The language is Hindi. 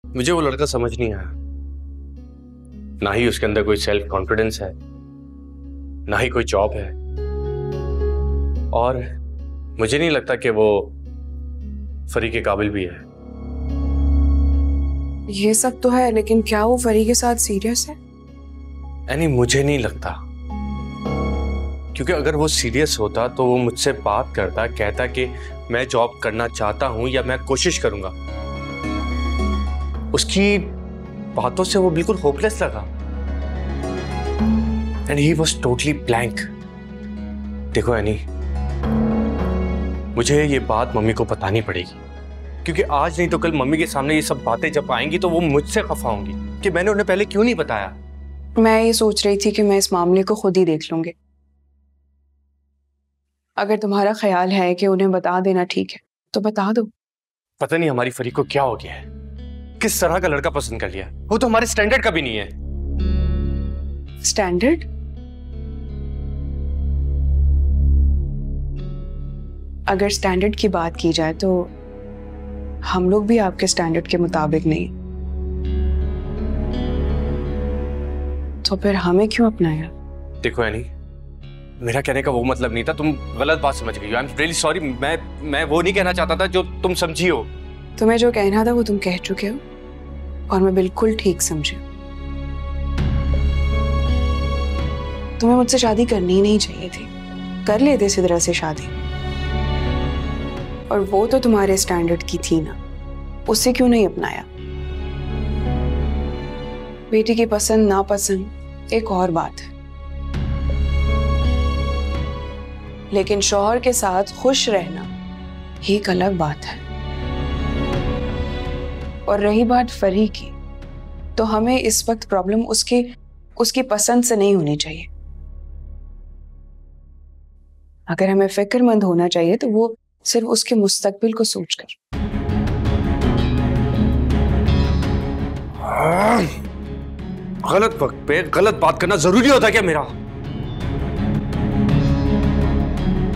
मुझे वो लड़का समझ नहीं आया। ना ही उसके अंदर कोई सेल्फ कॉन्फिडेंस है, ना ही कोई जॉब है, और मुझे नहीं लगता कि वो फरी के काबिल भी है। ये सब तो है, लेकिन क्या वो फरी के साथ सीरियस है? यानी मुझे नहीं लगता, क्योंकि अगर वो सीरियस होता तो वो मुझसे बात करता, कहता कि मैं जॉब करना चाहता हूं या मैं कोशिश करूंगा। उसकी बातों से वो बिल्कुल होपलेस लगा, and he was totally blank. देखो एनी, मुझे ये बात मम्मी को बतानी पड़ेगी, क्योंकि आज नहीं तो कल मम्मी के सामने ये सब बातें जब आएंगी तो वो मुझसे खफा होंगी कि मैंने उन्हें पहले क्यों नहीं बताया। मैं ये सोच रही थी कि मैं इस मामले को खुद ही देख लूंगी। अगर तुम्हारा ख्याल है कि उन्हें बता देना ठीक है तो बता दो। पता नहीं हमारी फरी को क्या हो गया है, किस तरह का लड़का पसंद कर लिया। वो तो हमारे स्टैंडर्ड का भी नहीं है। स्टैंडर्ड? अगर स्टैंडर्ड की बात की जाए तो हम लोग भी आपके स्टैंडर्ड के मुताबिक नहीं, तो फिर हमें क्यों अपनाया? देखो एनी, मेरा कहने का वो मतलब नहीं था, तुम गलत बात समझ गई हो। I am really sorry. मैं वो नहीं कहना चाहता था जो तुम समझी हो। तुम्हें जो कहना था वो तुम कह चुके हो, और मैं बिल्कुल ठीक समझी। तुम्हें मुझसे शादी करनी ही नहीं चाहिए थी, कर लेते इसी तरह से शादी। और वो तो तुम्हारे स्टैंडर्ड की थी ना, उससे क्यों नहीं अपनाया? बेटी की पसंद नापसंद एक और बात है, लेकिन शौहर के साथ खुश रहना एक अलग बात है। और रही बात फरी की, तो हमें इस वक्त प्रॉब्लम उसकी पसंद से नहीं होनी चाहिए। अगर हमें फिक्रमंद होना चाहिए तो वो सिर्फ उसके मुस्तकबिल को सोचकर। गलत वक्त पे गलत बात करना जरूरी होता क्या मेरा?